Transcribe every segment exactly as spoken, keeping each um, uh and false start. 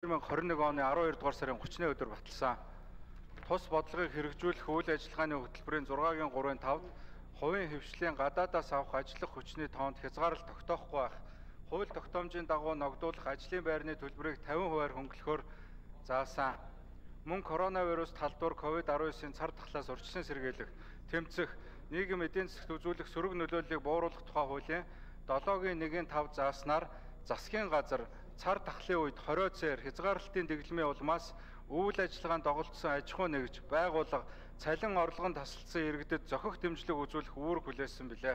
мянга хорин нэг оны араван хоёр дугаар сарын гуравны өдөр баталсан. Тус бодлогыг хэрэгжүүлэх үйл ажиллагааны хөтөлбөрийн зургагийн гурвын тавд хувийн хөвшлийн гадаадаас авах ажиллах хүчний тоонд хязгаарлалт тогтоохгүй байх, хууль тогтоомжийн дагуу ногдуулах ажлын байрны төлбөрийг тавин хувиар хөнгөлөхөөр заасан. Мөн коронавирус талдуур ковид арван девятын цар тахлаас урьдчилан сэргийлэх, тэмцэх, нийгэм эдийн засагт үзүүлэх сөрөг нөлөөллийг бууруулах тухай хуулийн долоогийн нэгэн тав зааснаар засгийн газар цар тахлын үед хорио цээр хязгаарлалтын дэглэмийн улмаас үйл ажиллагаанд доголдсон аж ахуй нэгж байгууллага цалин орлогон тасалдсан иргэдэд зохих дэмжлэг үзүүлэх үүрэг хүлээсэн билээ.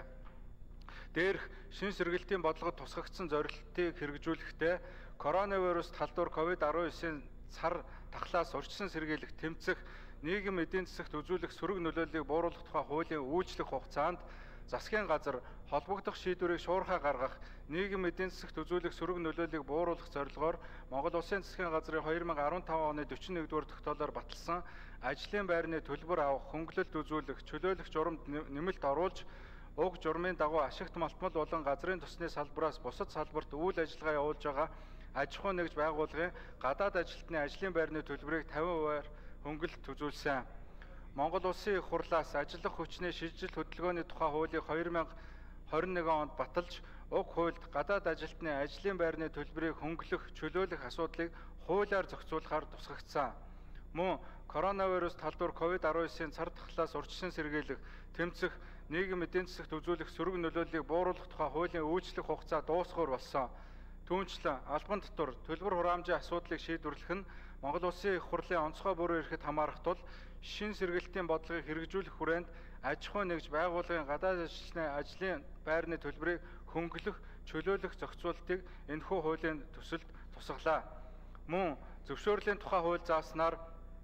Дээрх шин сэргэлтийн бодлогод тусгагдсан зорилтыг хэрэгжүүлэхдээ коронавирус талдуур ковид арван девятын цар тахлаас урьдчилан сэргийлэх, тэмцэх, нийгэм эдийн засагт үзүүлэх сөрөг нөлөөллийг бууруулах тухай хуулийн үйлчлэх хугацаанд засгийн газар холбогдох шийдвэрийг шуурхай гаргах, нийгэм эдийн засагт үзүүлэх сөрөг нөлөөллийг бууруулах зорилгоор Монгол Улсын засгийн газрын хоёр мянга арван таван оны дөрвөн нэгдүгээр тогтоолоор баталсан ажлын байрны төлбөр авах, хөнгөлөлт үзүүлэх, чөлөөлөх журамд нэмэлт оруулж, уг журмын дагуу ашигт малтмал болон газрын тосны салбараас бусад салбарт үйл ажиллагаа явуулж байгаа аж ахуй нэгж байгууллагын гадаад ажилтны ажлын байрны төлбөрийг тавин хувиар хөнгөлөлт үзүүлсэн. Монгол Улсын их хурлаас ажиллах хүчний шилжилт хөдөлгөөний тухай хуулийг хоёр мянга хорин нэгэн онд баталж, уг хуульд гадаад ажилтны ажлын байрны төлбөрийг хөнгөлөх, чөлөөлөх асуудлыг хуулиар зохицуулахаар тусгагдсан. Мөн коронавирус талдуур ковид арван девятын цар тахлаас урьдчилан сэргийлэх, тэмцэх, нийгэм эдийн засагт үзүүлэх сөрөг нөлөөллийг бууруулах тухай хуулийн үйлчлэх хугацаа дуусгуур болсон. Түүнчлэн албан татвар, төлбөр хураамжийн асуудлыг шийдвэрлэх нь Монгол Улсын их хурлын онцгой бүрэн эрхэд хамаарах тул шин сэргэлтийн бодлогыг хэрэгжүүлэх хүрээнд аж ахуй нэгж байгууллагын гадаад ажилчны ажлын байрны төлбөрийг хөнгөлөх, чөлөөлөх зохицуултыг энэхүү хуулийн төсөлд тусгалаа. Мөн зөвшөөрлийн тухай хууль зааснаар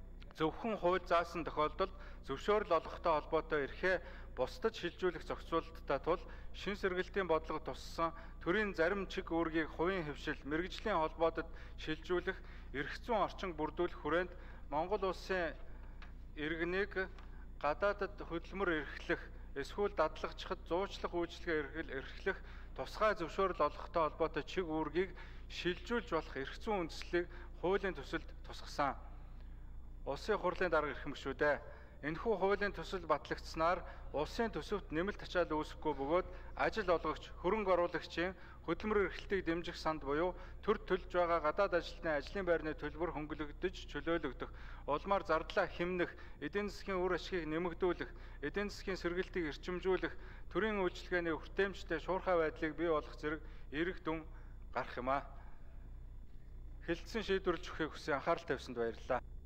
зөвхөн хууль заасан тохиолдолд зөвшөөрөл олгохтой холбоотой эрхээ бусдад шилжүүлэх зохицуулалттай тул шин сэргэлтийн бодлогод туссан төрийн зарим чиг үүргийг хувийн хэвшил, мэргэжлийн холбоодод шилжүүлэх, эрх зүйн орчин бүрдүүлэх хүрээнд Монгол Улсын иргэнийг гадаадад хөдөлмөр эрхлэх, эсвэл дадлагчхад зуучлах үйлчилгээ эрхлэх тусгай зөвшөөрөл олгохтой холбоотой чиг үүргийг шилжүүлж болох эрх зүйн үндслийг хуулийн төсөлд тусгасан. Улсын хурлын дарга эрхэм гишүүдээ, энэхүү хуулийн төсөл батлагдсанаар улсын төсөвт нэмэлт ачаал үүсэхгүй бөгөөд ажил олгогч, хөрөнгө оруулагчийн хөдөлмөр эрхлэлтийг дэмжих санд буюу төр төлж байгаа гадаад ажилтны ажлын байрны төлбөр хөнгөлөгдөж чөлөөлөгдөх, улмаар зардлаа хэмнэх, эдийн засгийн үр ашгийг нэмэгдүүлэх, эдийн засгийн сэргэлтийг эрчимжүүлэх, төрийн үйлчилгээний хүртээмжтэй шуурхай байдлыг бий болгох зэрэг эерэг дүн гарах юм а. Хэлэлцэн шийдвэрлэж өгөхийг хүсэн анхаарал тавьсанд баярлалаа.